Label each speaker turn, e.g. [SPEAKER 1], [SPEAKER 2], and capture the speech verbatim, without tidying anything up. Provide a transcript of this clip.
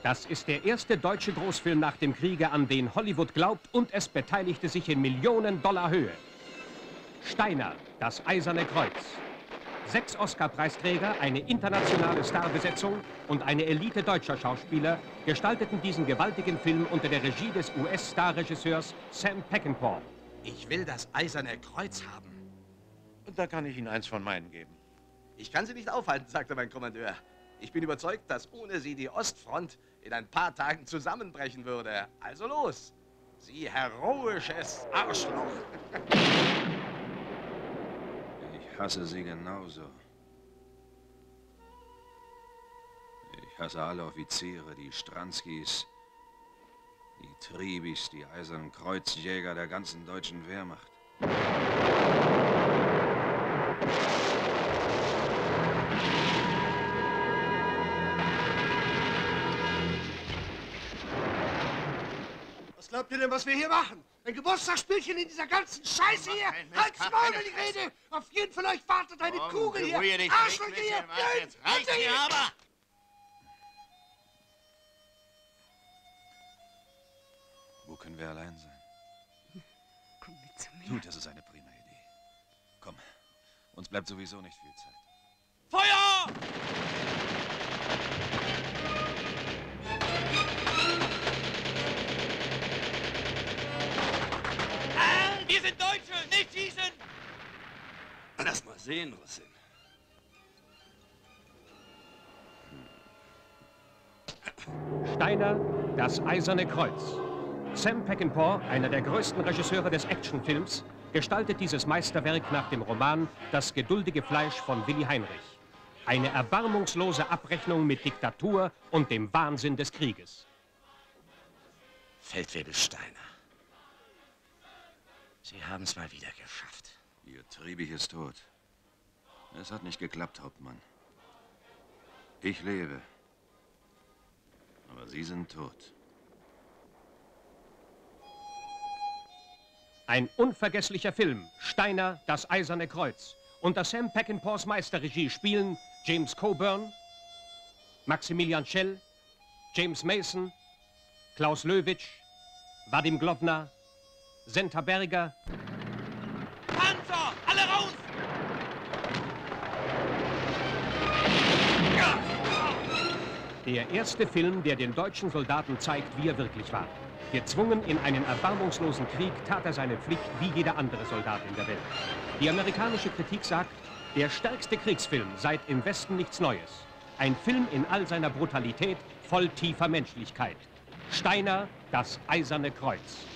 [SPEAKER 1] Das ist der erste deutsche Großfilm nach dem Kriege, an den Hollywood glaubt, und es beteiligte sich in Millionen Dollar Höhe. Steiner, das Eiserne Kreuz. Sechs Oscar-Preisträger, eine internationale Starbesetzung und eine Elite deutscher Schauspieler gestalteten diesen gewaltigen Film unter der Regie des U S-Starregisseurs Sam Peckinpah.
[SPEAKER 2] Ich will das Eiserne Kreuz haben.
[SPEAKER 3] Und da kann ich Ihnen eins von meinen geben.
[SPEAKER 2] Ich kann Sie nicht aufhalten, sagte mein Kommandeur. Ich bin überzeugt, dass ohne Sie die Ostfront in ein paar Tagen zusammenbrechen würde. Also los, Sie heroisches Arschloch.
[SPEAKER 4] Ich hasse Sie genauso. Ich hasse alle Offiziere, die Stranskis, die Tribis, die Eisernen Kreuzjäger der ganzen deutschen Wehrmacht.
[SPEAKER 5] Was glaubt ihr denn, was wir hier machen? Ein Geburtstagsspielchen in dieser ganzen Scheiße hier? Halt's Maul, wenn ich rede! Auf jeden von euch wartet eine
[SPEAKER 3] Komm,
[SPEAKER 5] Kugel hier!
[SPEAKER 3] beruhige dich,
[SPEAKER 5] Arschlöcher
[SPEAKER 3] Rick,
[SPEAKER 5] hier!
[SPEAKER 3] was, jetzt reicht's mir aber!
[SPEAKER 4] Wo können wir allein sein?
[SPEAKER 6] Komm mit zu mir.
[SPEAKER 4] Gut, das ist eine prima Idee. Komm, uns bleibt sowieso nicht viel Zeit.
[SPEAKER 3] Feuer! Ah, wir sind Deutsche, nicht schießen!
[SPEAKER 5] Lass mal sehen, Russin.
[SPEAKER 1] Steiner, das Eiserne Kreuz. Sam Peckinpah, einer der größten Regisseure des Actionfilms, gestaltet dieses Meisterwerk nach dem Roman Das geduldige Fleisch von Willi Heinrich. Eine erbarmungslose Abrechnung mit Diktatur und dem Wahnsinn des Krieges.
[SPEAKER 2] Feldwebel Steiner. Sie haben es mal wieder geschafft.
[SPEAKER 4] Ihr Triebig ist tot. Es hat nicht geklappt, Hauptmann. Ich lebe. Aber Sie sind tot.
[SPEAKER 1] Ein unvergesslicher Film, Steiner, das Eiserne Kreuz. Unter Sam Peckinpahs Meisterregie spielen James Coburn, Maximilian Schell, James Mason, Klaus Löwitsch, Vadim Glowna, Senta Berger.
[SPEAKER 3] Panzer, alle raus!
[SPEAKER 1] Der erste Film, der den deutschen Soldaten zeigt, wie er wirklich war. Gezwungen in einen erbarmungslosen Krieg tat er seine Pflicht wie jeder andere Soldat in der Welt. Die amerikanische Kritik sagt, der stärkste Kriegsfilm seit im Westen nichts Neues. Ein Film in all seiner Brutalität, voll tiefer Menschlichkeit. Steiner, das Eiserne Kreuz.